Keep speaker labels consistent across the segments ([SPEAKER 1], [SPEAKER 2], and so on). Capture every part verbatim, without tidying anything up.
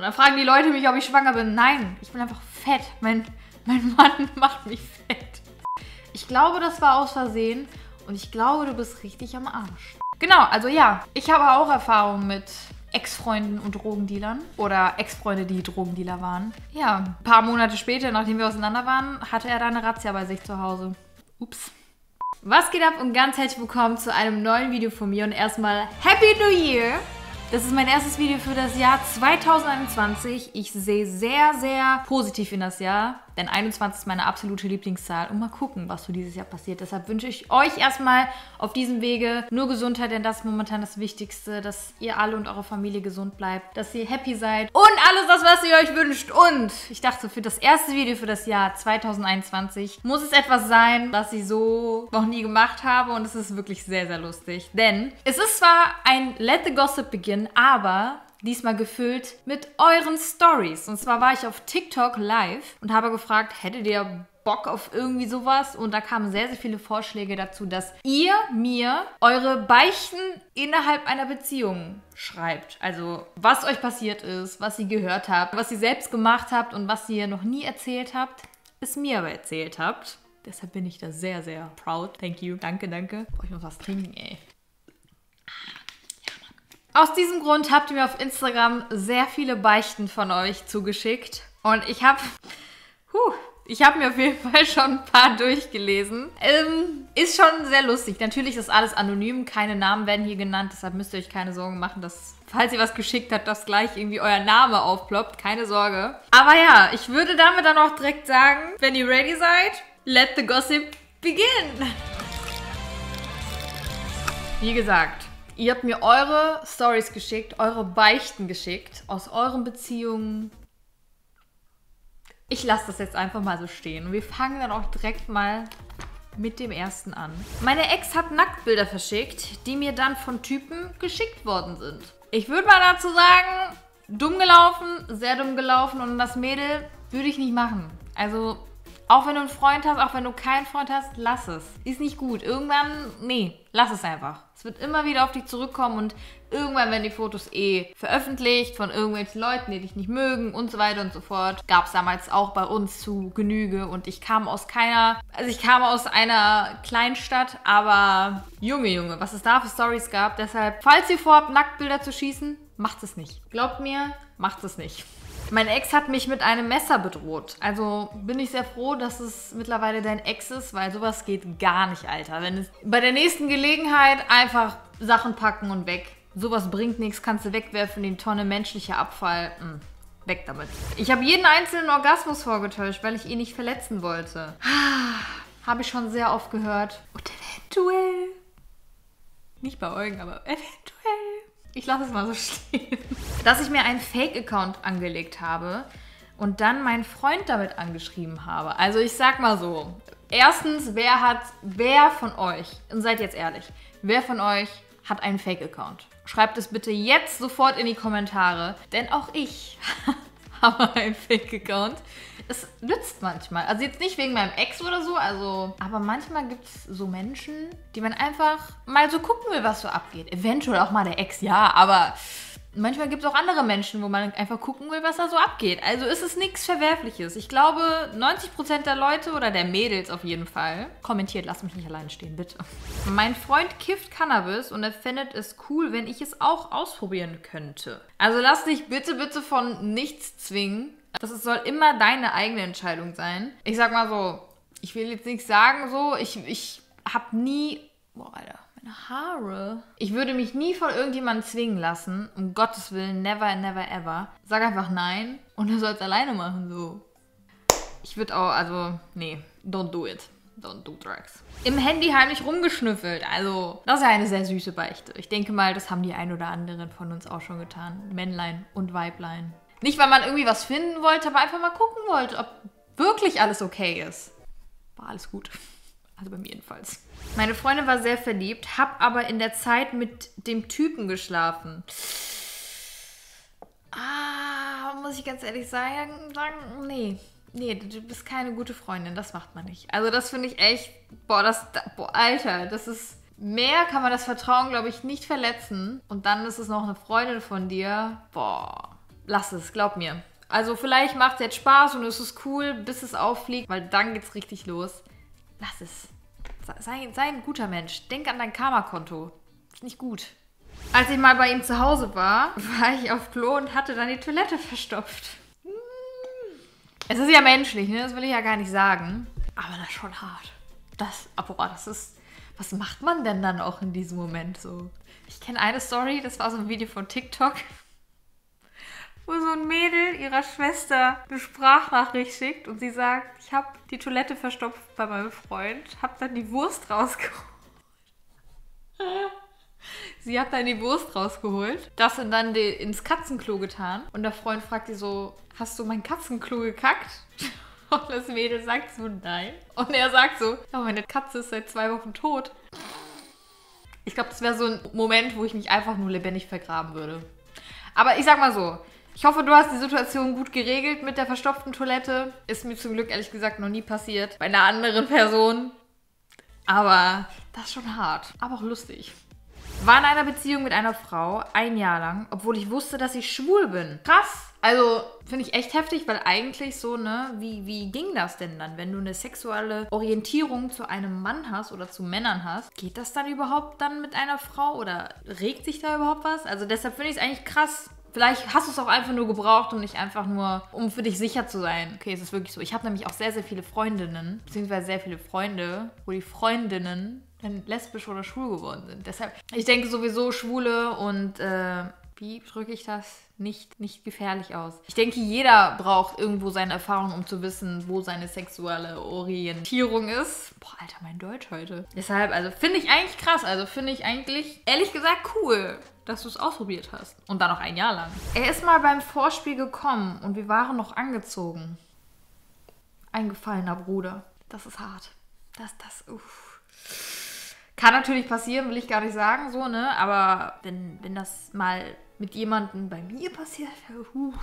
[SPEAKER 1] Und dann fragen die Leute mich, ob ich schwanger bin. Nein, ich bin einfach fett. Mein, mein Mann macht mich fett. Ich glaube, das war aus Versehen. Und ich glaube, du bist richtig am Arsch. Genau, also ja, ich habe auch Erfahrung mit Ex-Freunden und Drogendealern. Oder Ex-Freunde, die Drogendealer waren. Ja, ein paar Monate später, nachdem wir auseinander waren, hatte er da eine Razzia bei sich zu Hause. Ups. Was geht ab und ganz herzlich willkommen zu einem neuen Video von mir. Und erstmal Happy New Year! Das ist mein erstes Video für das Jahr zweitausendeinundzwanzig. Ich sehe sehr, sehr positiv in das Jahr, denn einundzwanzig ist meine absolute Lieblingszahl. Und mal gucken, was so dieses Jahr passiert. Deshalb wünsche ich euch erstmal auf diesem Wege nur Gesundheit, denn das ist momentan das Wichtigste, dass ihr alle und eure Familie gesund bleibt, dass ihr happy seid und alles das, was ihr euch wünscht. Und ich dachte, für das erste Video für das Jahr zweitausendeinundzwanzig muss es etwas sein, was ich so noch nie gemacht habe, und es ist wirklich sehr, sehr lustig. Denn es ist zwar ein Let the Gossip Begin, aber diesmal gefüllt mit euren Stories. Und zwar war ich auf TikTok live und habe gefragt, hättet ihr Bock auf irgendwie sowas? Und da kamen sehr, sehr viele Vorschläge dazu, dass ihr mir eure Beichten innerhalb einer Beziehung schreibt. Also, was euch passiert ist, was ihr gehört habt, was ihr selbst gemacht habt und was ihr noch nie erzählt habt, es mir aber erzählt habt. Deshalb bin ich da sehr, sehr proud. Thank you. Danke, danke. Boah, ich muss was trinken, ey. Aus diesem Grund habt ihr mir auf Instagram sehr viele Beichten von euch zugeschickt. Und ich habe huh, ich habe mir auf jeden Fall schon ein paar durchgelesen. Ähm, ist schon sehr lustig. Natürlich ist alles anonym, keine Namen werden hier genannt. Deshalb müsst ihr euch keine Sorgen machen, dass, falls ihr was geschickt habt, dass gleich irgendwie euer Name aufploppt. Keine Sorge. Aber ja, ich würde damit dann auch direkt sagen, wenn ihr ready seid, let the gossip begin. Wie gesagt, ihr habt mir eure Stories geschickt, eure Beichten geschickt, aus euren Beziehungen. Ich lasse das jetzt einfach mal so stehen. Und wir fangen dann auch direkt mal mit dem ersten an. Meine Ex hat Nacktbilder verschickt, die mir dann von Typen geschickt worden sind. Ich würde mal dazu sagen, dumm gelaufen, sehr dumm gelaufen. Und das Mädel würde ich nicht machen. Also, auch wenn du einen Freund hast, auch wenn du keinen Freund hast, lass es. Ist nicht gut. Irgendwann, nee, lass es einfach. Es wird immer wieder auf dich zurückkommen und irgendwann werden die Fotos eh veröffentlicht von irgendwelchen Leuten, die dich nicht mögen und so weiter und so fort. Gab es damals auch bei uns zu Genüge und ich kam aus keiner, also ich kam aus einer Kleinstadt, aber Junge, Junge, was es da für Storys gab. Deshalb, falls ihr vorhabt, Nacktbilder zu schießen, macht es nicht. Glaubt mir, macht es nicht. Mein Ex hat mich mit einem Messer bedroht. Also bin ich sehr froh, dass es mittlerweile dein Ex ist, weil sowas geht gar nicht, Alter. Wenn es bei der nächsten Gelegenheit einfach Sachen packen und weg. Sowas bringt nichts, kannst du wegwerfen, die Tonne menschlicher Abfall. Hm, weg damit. Ich habe jeden einzelnen Orgasmus vorgetäuscht, weil ich ihn nicht verletzen wollte. Habe ich schon sehr oft gehört. Und eventuell, nicht bei Eugen, aber eventuell, ich lasse es mal so stehen, dass ich mir einen Fake-Account angelegt habe und dann meinen Freund damit angeschrieben habe. Also ich sag mal so, erstens, wer hat, wer von euch, und seid jetzt ehrlich, wer von euch hat einen Fake-Account? Schreibt es bitte jetzt sofort in die Kommentare, denn auch ich habe einen Fake-Account. Es nützt manchmal. Also jetzt nicht wegen meinem Ex oder so, also, aber manchmal gibt es so Menschen, die man einfach mal so gucken will, was so abgeht. Eventuell auch mal der Ex, ja, aber manchmal gibt es auch andere Menschen, wo man einfach gucken will, was da so abgeht. Also ist es nichts Verwerfliches. Ich glaube, neunzig Prozent der Leute oder der Mädels auf jeden Fall. Kommentiert, lasst mich nicht alleine stehen, bitte. Mein Freund kifft Cannabis und er findet es cool, wenn ich es auch ausprobieren könnte. Also lass dich bitte, bitte von nichts zwingen. Das soll immer deine eigene Entscheidung sein. Ich sag mal so, ich will jetzt nicht sagen so, ich, ich hab nie... Boah, Alter, meine Haare. Ich würde mich nie von irgendjemandem zwingen lassen. Um Gottes Willen, never, never, ever. Sag einfach nein und er soll es alleine machen, so. Ich würde auch, also, nee, don't do it. Don't do drugs. Im Handy heimlich rumgeschnüffelt. Also, das ist ja eine sehr süße Beichte. Ich denke mal, das haben die ein oder anderen von uns auch schon getan. Männlein und Weiblein. Nicht, weil man irgendwie was finden wollte, aber einfach mal gucken wollte, ob wirklich alles okay ist. War alles gut. Also bei mir jedenfalls. Meine Freundin war sehr verliebt, hab aber in der Zeit mit dem Typen geschlafen. Ah, muss ich ganz ehrlich sagen, sagen nee. Nee, du bist keine gute Freundin, das macht man nicht. Also das finde ich echt, boah, das, boah, Alter, das ist, mehr kann man das Vertrauen, glaube ich, nicht verletzen. Und dann ist es noch eine Freundin von dir, boah. lass es, glaub mir. Also vielleicht macht es jetzt Spaß und es ist cool, bis es auffliegt, weil dann geht's richtig los. Lass es. Sei, sei ein guter Mensch. Denk an dein Karma-Konto. Ist nicht gut. Als ich mal bei ihm zu Hause war, war ich auf Klo und hatte dann die Toilette verstopft. Es ist ja menschlich, ne? Das will ich ja gar nicht sagen. Aber das ist schon hart. Das, boah, das ist... Was macht man denn dann auch in diesem Moment so? Ich kenne eine Story, das war so ein Video von TikTok, wo so ein Mädel ihrer Schwester eine Sprachnachricht schickt und sie sagt, ich habe die Toilette verstopft bei meinem Freund, habe dann die Wurst rausgeholt. Sie hat dann die Wurst rausgeholt, das und dann die, ins Katzenklo getan. Und der Freund fragt sie so, hast du mein Katzenklo gekackt? Und das Mädel sagt so, nein. Und er sagt so, ja, meine Katze ist seit zwei Wochen tot. Ich glaube, das wäre so ein Moment, wo ich mich einfach nur lebendig vergraben würde. Aber ich sag mal so, ich hoffe, du hast die Situation gut geregelt mit der verstopften Toilette. Ist mir zum Glück ehrlich gesagt noch nie passiert. Bei einer anderen Person. Aber das ist schon hart. Aber auch lustig. War in einer Beziehung mit einer Frau ein Jahr lang, obwohl ich wusste, dass ich schwul bin. Krass. Also, finde ich echt heftig, weil eigentlich so, ne, wie, wie ging das denn dann, wenn du eine sexuelle Orientierung zu einem Mann hast oder zu Männern hast? Geht das dann überhaupt dann mit einer Frau oder regt sich da überhaupt was? Also deshalb finde ich es eigentlich krass. Vielleicht hast du es auch einfach nur gebraucht und nicht einfach nur, um für dich sicher zu sein. Okay, es ist wirklich so. Ich habe nämlich auch sehr, sehr viele Freundinnen, beziehungsweise sehr viele Freunde, wo die Freundinnen dann lesbisch oder schwul geworden sind. Deshalb, ich denke sowieso Schwule und, äh, wie drücke ich das? Nicht, nicht gefährlich aus. Ich denke, jeder braucht irgendwo seine Erfahrung, um zu wissen, wo seine sexuelle Orientierung ist. Boah, Alter, mein Deutsch heute. Deshalb, also finde ich eigentlich krass. Also finde ich eigentlich, ehrlich gesagt, cool, dass du es ausprobiert hast. Und dann noch ein Jahr lang. Er ist mal beim Vorspiel gekommen und wir waren noch angezogen. Ein gefallener Bruder. Das ist hart. Das, das, uff. Kann natürlich passieren, will ich gar nicht sagen, so, ne? Aber wenn, wenn das mal mit jemandem bei mir passiert, uh,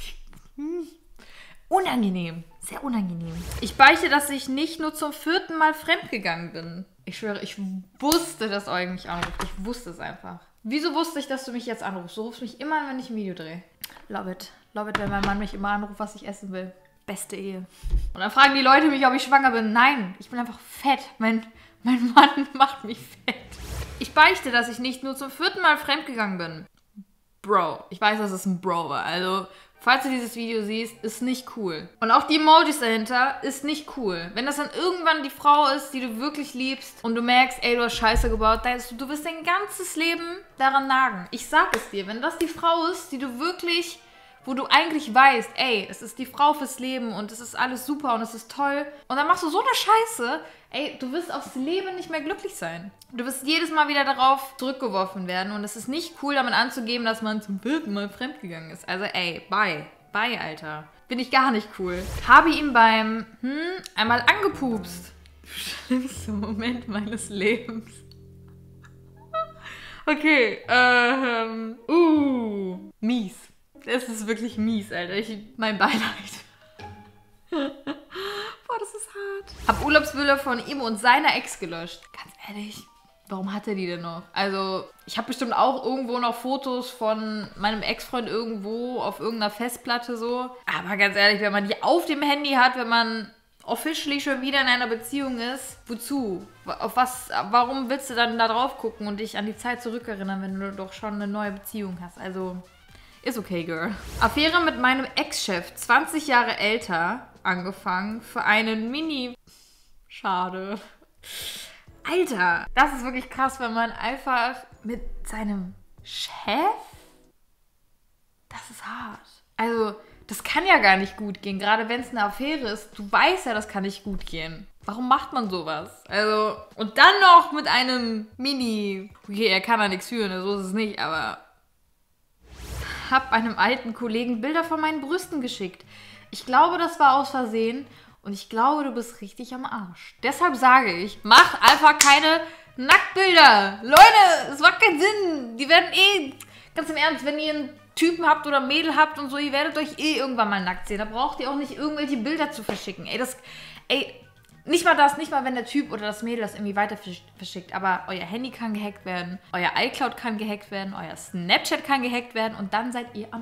[SPEAKER 1] unangenehm. Sehr unangenehm. Ich beichte, dass ich nicht nur zum vierten Mal fremdgegangen bin. Ich schwöre, ich wusste, dass Eugen mich anruft. Ich wusste es einfach. Wieso wusste ich, dass du mich jetzt anrufst? Du rufst mich immer an, wenn ich ein Video drehe. Love it. Love it, wenn mein Mann mich immer anruft, was ich essen will. Beste Ehe. Und dann fragen die Leute mich, ob ich schwanger bin. Nein, ich bin einfach fett. Mein, mein Mann macht mich fett. Ich beichte, dass ich nicht nur zum vierten Mal fremdgegangen bin. Bro, ich weiß, dass es ein Bro war. Also, falls du dieses Video siehst, ist nicht cool. Und auch die Emojis dahinter ist nicht cool. Wenn das dann irgendwann die Frau ist, die du wirklich liebst und du merkst, ey, du hast Scheiße gebaut, dann du, du wirst dein ganzes Leben daran nagen. Ich sag es dir, wenn das die Frau ist, die du wirklich, wo du eigentlich weißt, ey, es ist die Frau fürs Leben und es ist alles super und es ist toll und dann machst du so eine Scheiße, ey, du wirst aufs Leben nicht mehr glücklich sein. Du wirst jedes Mal wieder darauf zurückgeworfen werden und es ist nicht cool, damit anzugeben, dass man zum vierten Mal fremdgegangen ist. Also ey, bye. Bye, Alter. Bin ich gar nicht cool. Habe ihn beim, hm, einmal angepupst. Schlimmster Moment meines Lebens. Okay, ähm, uh, mies. Es ist wirklich mies, Alter. Ich, mein Beileid. Boah, das ist hart. Hab Urlaubsbilder von ihm und seiner Ex gelöscht. Ganz ehrlich, warum hat er die denn noch? Also, ich habe bestimmt auch irgendwo noch Fotos von meinem Ex-Freund irgendwo auf irgendeiner Festplatte so. Aber ganz ehrlich, wenn man die auf dem Handy hat, wenn man officially schon wieder in einer Beziehung ist, wozu? Auf was, warum willst du dann da drauf gucken und dich an die Zeit zurückerinnern, wenn du doch schon eine neue Beziehung hast? Also, ist okay, Girl. Affäre mit meinem Ex-Chef, zwanzig Jahre älter, angefangen für einen Mini... Schade. Alter, das ist wirklich krass, wenn man einfach mit seinem Chef... Das ist hart. Also, das kann ja gar nicht gut gehen, gerade wenn es eine Affäre ist. Du weißt ja, das kann nicht gut gehen. Warum macht man sowas? Also, und dann noch mit einem Mini... Okay, er kann da nichts führen, so ist es nicht, aber... Hab einem alten Kollegen Bilder von meinen Brüsten geschickt. Ich glaube, das war aus Versehen und ich glaube, du bist richtig am Arsch. Deshalb sage ich, mach einfach keine Nacktbilder. Leute, es macht keinen Sinn. Die werden eh, ganz im Ernst, wenn ihr einen Typen habt oder ein Mädel habt und so, ihr werdet euch eh irgendwann mal nackt sehen. Da braucht ihr auch nicht irgendwelche Bilder zu verschicken. Ey, das, ey, nicht mal das, nicht mal wenn der Typ oder das Mädel das irgendwie weiter verschickt, aber euer Handy kann gehackt werden, euer iCloud kann gehackt werden, euer Snapchat kann gehackt werden und dann seid ihr am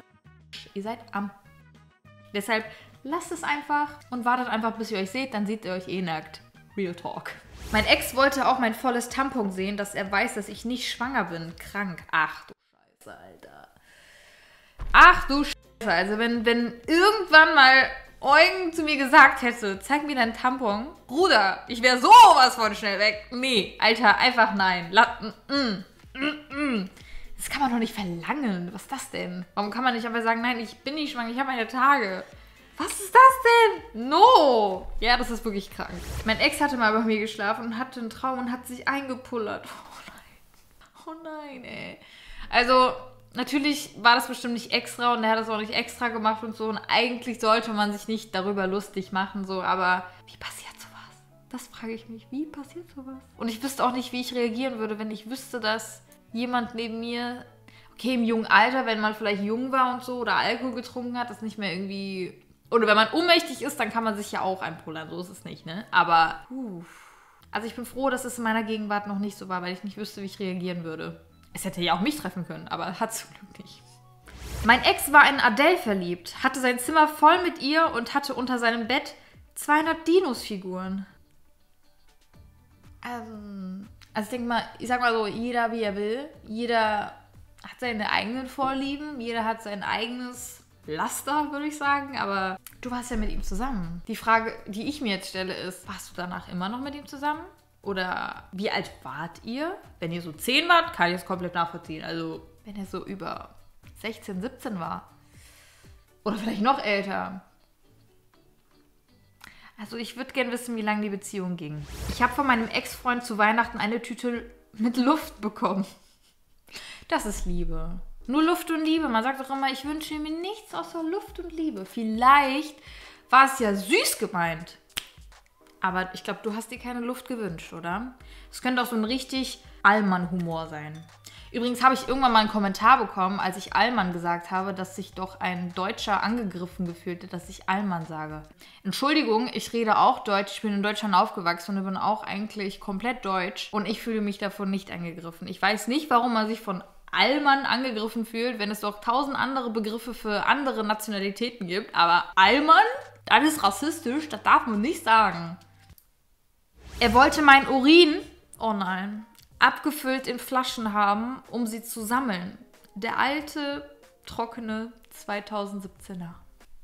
[SPEAKER 1] Ihr seid am. Deshalb lasst es einfach und wartet einfach, bis ihr euch seht, dann seht ihr euch eh nackt. Real Talk. Mein Ex wollte auch mein volles Tampon sehen, dass er weiß, dass ich nicht schwanger bin. Krank. Ach du Scheiße, Alter. Ach du Scheiße. Also wenn, wenn irgendwann mal Eugen zu mir gesagt hätte, zeig mir deinen Tampon. Bruder, ich wäre sowas von schnell weg. Nee, Alter, einfach nein. La mm, mm, mm, mm. Das kann man doch nicht verlangen. Was ist das denn? Warum kann man nicht einfach sagen, nein, ich bin nicht schwanger, ich habe meine Tage. Was ist das denn? No! Ja, das ist wirklich krank. Mein Ex hatte mal bei mir geschlafen und hatte einen Traum und hat sich eingepullert. Oh nein. Oh nein, ey. Also, natürlich war das bestimmt nicht extra und er hat das auch nicht extra gemacht und so. Und eigentlich sollte man sich nicht darüber lustig machen, so. Aber wie passiert sowas? Das frage ich mich. Wie passiert sowas? Und ich wüsste auch nicht, wie ich reagieren würde, wenn ich wüsste, dass jemand neben mir... Okay, im jungen Alter, wenn man vielleicht jung war und so oder Alkohol getrunken hat, das nicht mehr irgendwie... Oder wenn man ohnmächtig ist, dann kann man sich ja auch einpullern. So ist es nicht, ne? Aber, uff. Also ich bin froh, dass es in meiner Gegenwart noch nicht so war, weil ich nicht wüsste, wie ich reagieren würde. Es hätte ja auch mich treffen können, aber hat zum Glück nicht. Mein Ex war in Adele verliebt, hatte sein Zimmer voll mit ihr und hatte unter seinem Bett zweihundert Dinos-Figuren. Ähm, also ich denke mal, ich sag mal so, jeder wie er will. Jeder hat seine eigenen Vorlieben, jeder hat sein eigenes... Laster, würde ich sagen, aber du warst ja mit ihm zusammen. Die Frage, die ich mir jetzt stelle, ist, warst du danach immer noch mit ihm zusammen? Oder wie alt wart ihr? Wenn ihr so zehn wart, kann ich es komplett nachvollziehen. Also, wenn er so über sechzehn, siebzehn war. Oder vielleicht noch älter. Also, ich würde gerne wissen, wie lange die Beziehung ging. Ich habe von meinem Ex-Freund zu Weihnachten eine Tüte mit Luft bekommen. Das ist Liebe. Nur Luft und Liebe. Man sagt doch immer, ich wünsche mir nichts außer Luft und Liebe. Vielleicht war es ja süß gemeint. Aber ich glaube, du hast dir keine Luft gewünscht, oder? Es könnte auch so ein richtig Allmann-Humor sein. Übrigens habe ich irgendwann mal einen Kommentar bekommen, als ich Allmann gesagt habe, dass sich doch ein Deutscher angegriffen gefühlt hat, dass ich Allmann sage. Entschuldigung, ich rede auch Deutsch. Ich bin in Deutschland aufgewachsen und bin auch eigentlich komplett deutsch. Und ich fühle mich davon nicht angegriffen. Ich weiß nicht, warum man sich von Allmann angegriffen fühlt, wenn es doch tausend andere Begriffe für andere Nationalitäten gibt. Aber Allmann? Das ist rassistisch, das darf man nicht sagen. Er wollte mein Urin, oh nein, abgefüllt in Flaschen haben, um sie zu sammeln. Der alte, trockene zweitausendsiebzehner.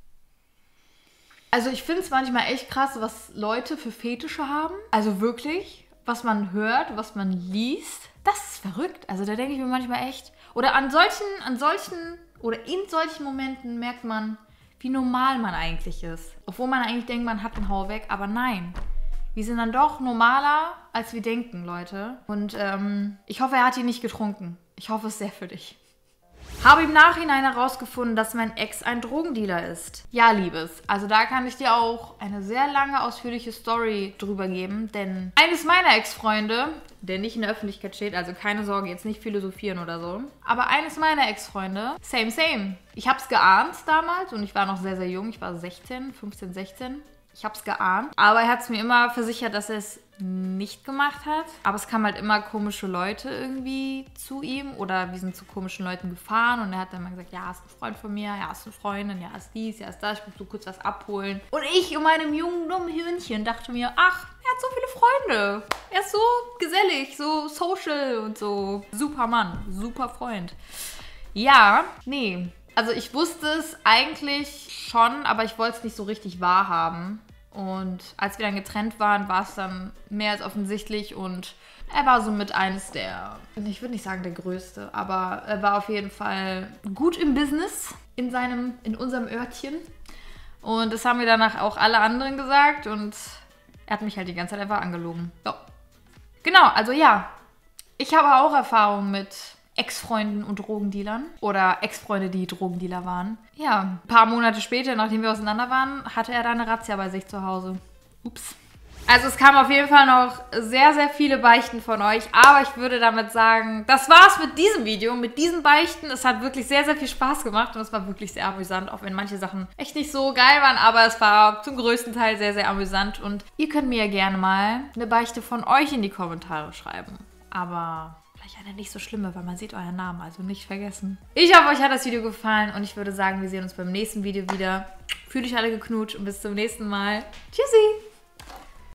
[SPEAKER 1] Also ich finde es manchmal echt krass, was Leute für Fetische haben. Also wirklich, was man hört, was man liest. Das ist verrückt. Also da denke ich mir manchmal echt. Oder an solchen, an solchen, oder in solchen Momenten merkt man, wie normal man eigentlich ist. Obwohl man eigentlich denkt, man hat einen Hau weg, aber nein. Wir sind dann doch normaler, als wir denken, Leute. Und ähm, ich hoffe, er hat ihn nicht getrunken. Ich hoffe es sehr für dich. Habe im Nachhinein herausgefunden, dass mein Ex ein Drogendealer ist. Ja, Liebes, also da kann ich dir auch eine sehr lange, ausführliche Story drüber geben. Denn eines meiner Ex-Freunde, der nicht in der Öffentlichkeit steht, also keine Sorge, jetzt nicht philosophieren oder so. Aber eines meiner Ex-Freunde, same, same. Ich habe es geahnt damals und ich war noch sehr, sehr jung. Ich war sechzehn, fünfzehn, sechzehn. Ich habe es geahnt. Aber er hat es mir immer versichert, dass er es nicht gemacht hat. Aber es kamen halt immer komische Leute irgendwie zu ihm. Oder wir sind zu komischen Leuten gefahren. Und er hat dann mal gesagt, ja, ist ein Freund von mir. Ja, ist eine Freundin. Ja, ist dies. Ja, ist das. Ich muss so kurz was abholen. Und ich in meinem jungen, dummen Hirnchen dachte mir, ach, er hat so viele Freunde. Er ist so gesellig, so social und so. Super Mann, super Freund. Ja, nee. Also ich wusste es eigentlich schon, aber ich wollte es nicht so richtig wahrhaben. Und als wir dann getrennt waren, war es dann mehr als offensichtlich und er war somit eines der, ich würde nicht sagen der Größte, aber er war auf jeden Fall gut im Business in seinem, in unserem Örtchen. Und das haben mir danach auch alle anderen gesagt und er hat mich halt die ganze Zeit einfach angelogen. So. Genau, also ja, ich habe auch Erfahrung mit Ex-Freunden und Drogendealern oder Ex-Freunde, die Drogendealer waren. Ja, ein paar Monate später, nachdem wir auseinander waren, hatte er da eine Razzia bei sich zu Hause. Ups. Also es kamen auf jeden Fall noch sehr, sehr viele Beichten von euch, aber ich würde damit sagen, das war's mit diesem Video, mit diesen Beichten. Es hat wirklich sehr, sehr viel Spaß gemacht und es war wirklich sehr amüsant, auch wenn manche Sachen echt nicht so geil waren, aber es war zum größten Teil sehr, sehr amüsant und ihr könnt mir ja gerne mal eine Beichte von euch in die Kommentare schreiben. Aber euch eine nicht so schlimme, weil man sieht euren Namen, also nicht vergessen. Ich hoffe, euch hat das Video gefallen und ich würde sagen, wir sehen uns beim nächsten Video wieder. Fühlt euch alle geknutscht und bis zum nächsten Mal. Tschüssi!